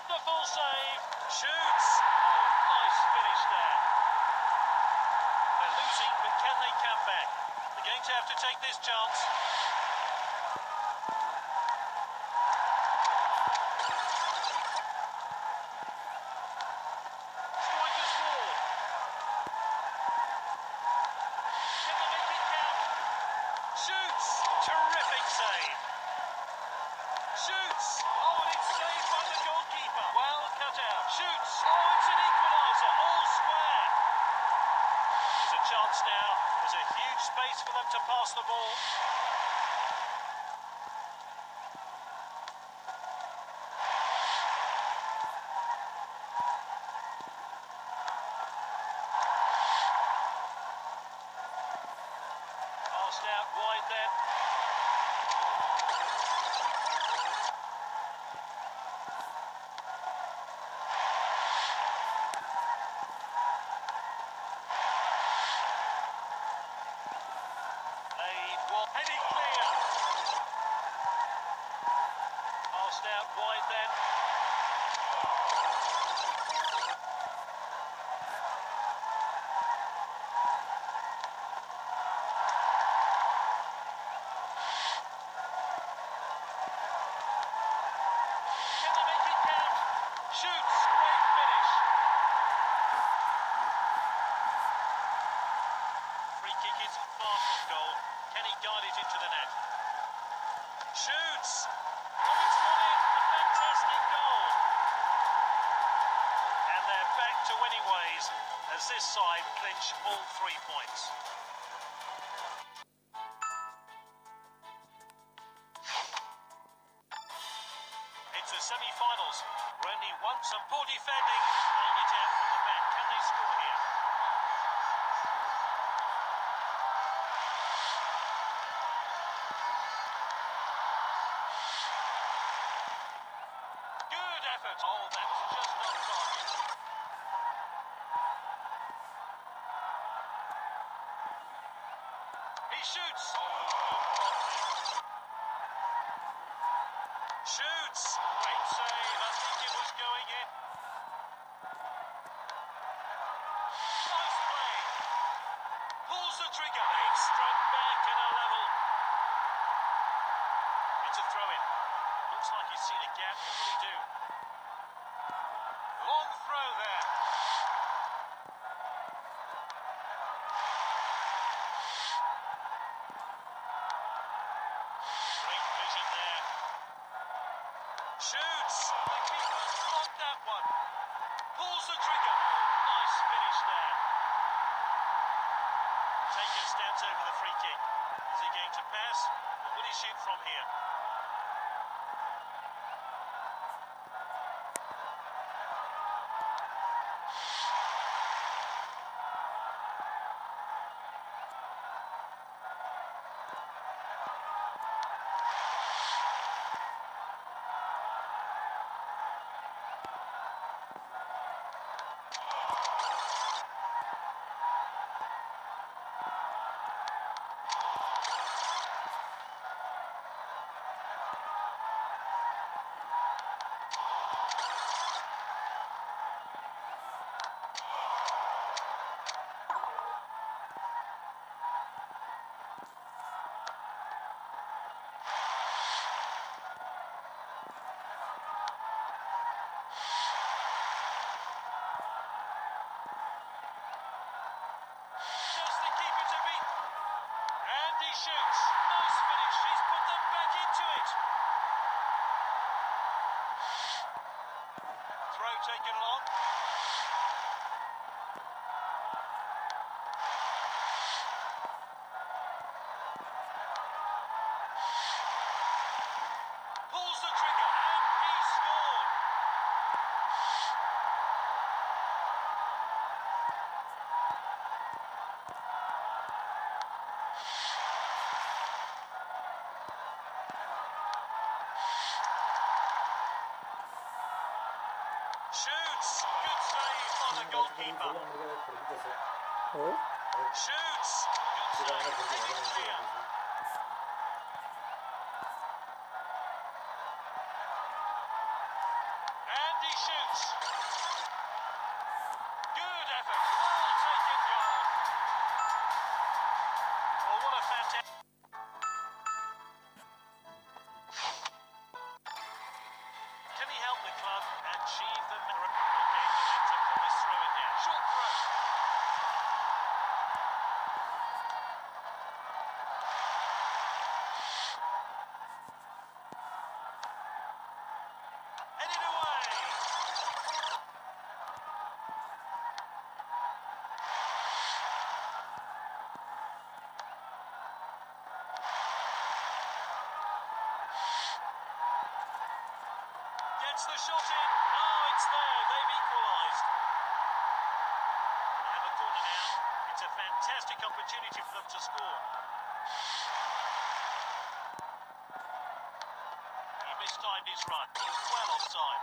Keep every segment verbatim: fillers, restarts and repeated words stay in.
Wonderful save. Shoots. Oh, nice finish there. They're losing, but can they come back? They're going to have to take this chance. Striker's ball. Can they make it count? Shoots. Terrific save. Shoots. Oh, and it's saved by the goalkeeper. Well cut out. Shoots. Oh, it's an equaliser. All square. There's a chance now. There's a huge space for them to pass the ball. Passed out wide then. Heading clear. Passed out wide then. Can they make it count? Shoots. Great finish. Free kick is far from goal. Can he guide it into the net? Shoots! Oh, it's gone in! A fantastic goal! And they're back to winning ways as this side clinch all three points. It's the semi-finals. Only one, some poor defending, playing it out from the back. Can they score here? Oh, that was just not target. He shoots. Oh, shoots. Great save. I think it was going in. Nice play. Pulls the trigger. They've struck back and a level. It's a throw-in. Looks like he's seen a gap. What will he do? Long throw there. Great vision there. Shoots. The keeper's blocked that one. Pulls the trigger. Oh, nice finish there. Taker stands over the free kick. Is he going to pass, or will he shoot from here? Shoots. Nice finish. He's put them back into it. Throw taken along. Pulls the trigger and he scored. Shoots. Good save by the goalkeeper. Shoots. Good save. Heading clear. And he Gets the shot in. Oh, it's there. They've equalised. They have a corner now. It's a fantastic opportunity for them to score. He mistimed his run. He was well offside.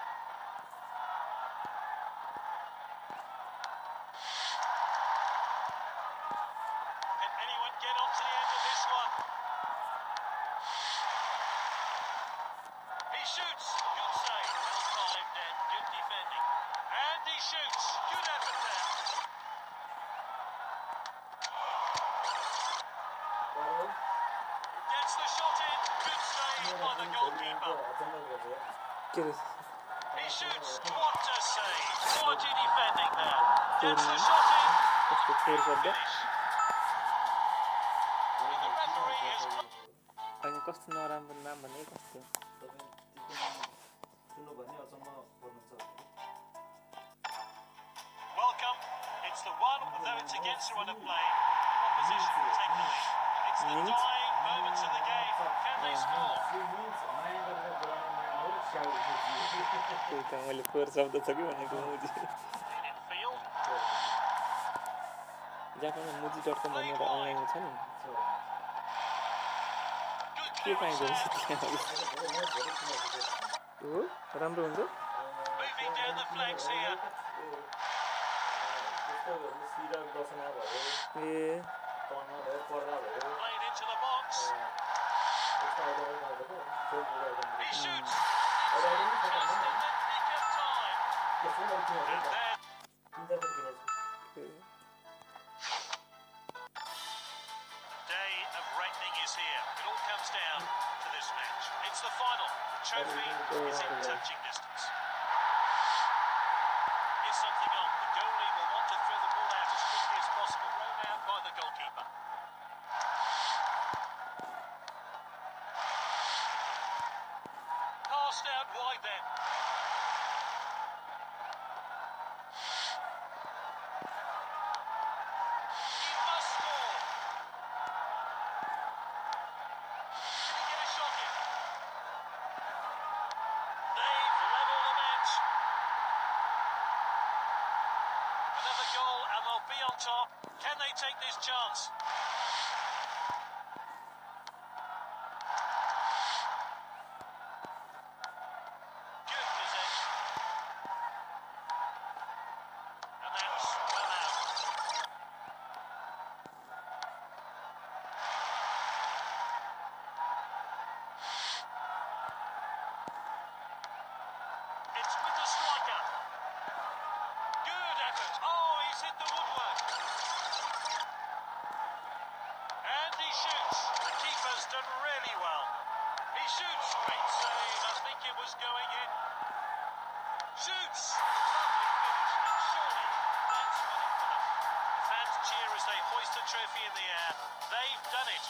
Can anyone get on to the end of this one? He shoots. Good save. Well timed and good defending. And he shoots. Good effort there. Gets the shot in. Good save by the goalkeeper. He shoots. What a save. Quality defending there. Gets the shot in. Finish. And the referee is... Anh कस्तो नराम्रो नाम भने कस्तो Welcome. It's the one, though it's against the run of play. The opposition will take the lead. It's the dying moments of the game. Can they score? त्यही त मैले four शब्द छ कि भनेको मुजी In field. जापानमा मुजी डट कम भन्ने एउटा अनलाइन छ नि Good के पाइन्छ clearance there. हो राम्रो हुन्छ Moving down the flanks here. A Played into the box. He shoots. Just in the nick of time. And then the day of reckoning is here. It all comes down to this match. It's the final. The trophy is in touching distance. Is something on. The goalie will want to throw the ball out as quickly as possible. Thrown out by the goalkeeper. Passed out wide then. He must score. Can he get a shot in? They've levelled the match. Another goal and they'll be on top. Can they take this chance? Good possession. And that's well out. It's with the striker. Good effort. Oh, he's hit the woodwork. And he shoots. The keeper's done really well. He shoots. Great save. I think it was going in. Shoots. Lovely finish. And surely that's winning for them. The fans cheer as they hoist the trophy in the air. They've done it.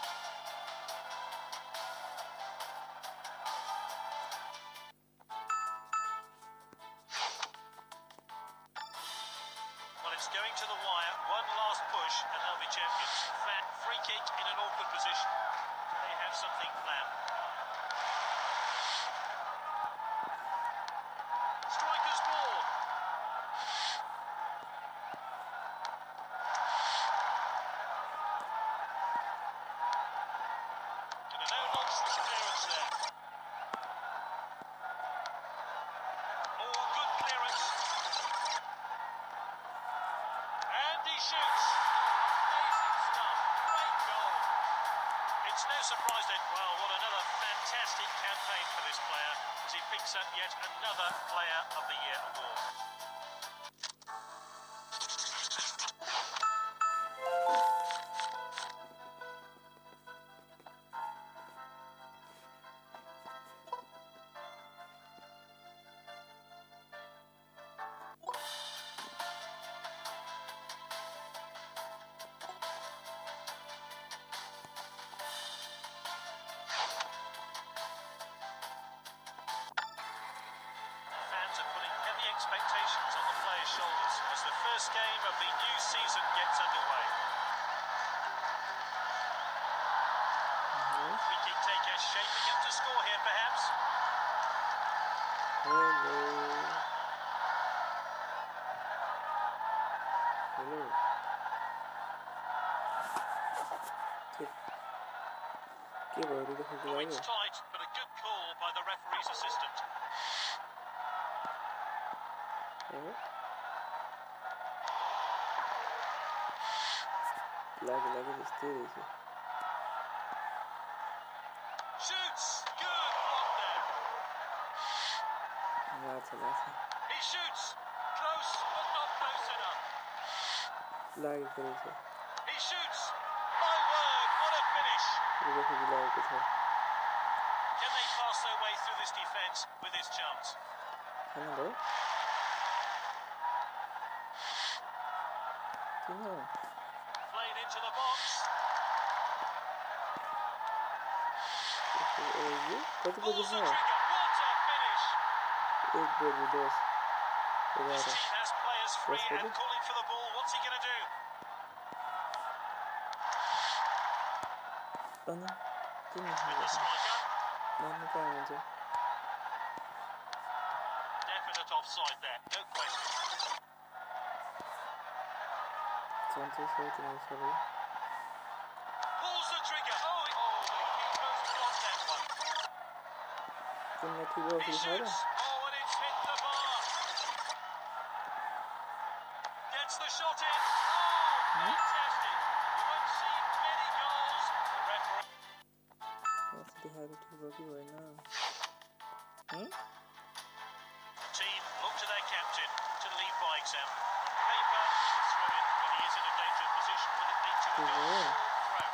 Well, it's going to the wire. One last push and they'll be champions. Fan free kick in an awkward position. Do they have something planned? Striker's ball. And a no-nonsense clearance there. Oh, good clearance. And he shoots. Oh, amazing stuff. Great goal. It's no surprise then, well, what another fantastic campaign for this player as he picks up yet another Player of the Year award. Fans are putting heavy expectations on the players' shoulders as the first game of the new season gets underway. Free kick taker shaping up to score here, perhaps. Ki böyle de hızlı Points var. tight, but a good call by the referee's assistant. Evet. Lag lag istiyor işi. Shoots! Good block there. Latsa latsa. He shoots! Close, but not close enough. Lag करेंगे. He shoots! My word, what a finish! ये देखो भी lag कैसा. Can they pass their way through this defence with his chance? है ना भाई? क्यों ना? Played into the box. ये कौन सी Pulls the पोजीशन है? trigger. What a finish! एक बोल भी दो. His team has players free Yes, and maybe. calling for the ball. What's he going to do? Ana. Kim With the yapıyor? striker. Ben mi kaynayacağım? Definite offside there, no question. Çantayı soğutun soruyu. Pulls the trigger. Oh, it- oh, the keeper's blocked that one. Kimle kibi He olsun shoots. hala? Oh, and it's hit the bar. Gets the shot in. Oh, fantastic. You won't see many goals. The referee. Nasıl bir hale kibi oluyor oyna? Hı? Team look to their captain to lead by example. On paper, he's throw in when he is in a dangerous position. Will it lead to a goal Güzel. or throw?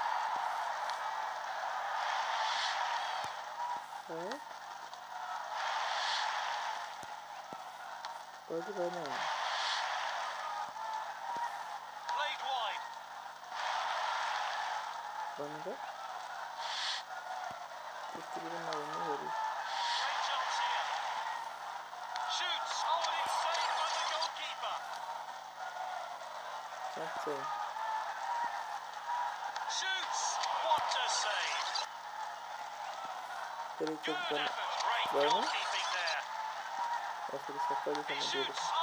Ha? Hadi bana. Played wide. Bana da. Gitti birinin oyunu veriyor. Great chance here. Shoots. Oh, and it's saved by the goalkeeper. Yaptı. Shoots. What a save. Direkt Good yok bana. effort. Great Var mı? goalkeeping there. Aferin saklaydı He sana diyorduk. shoots.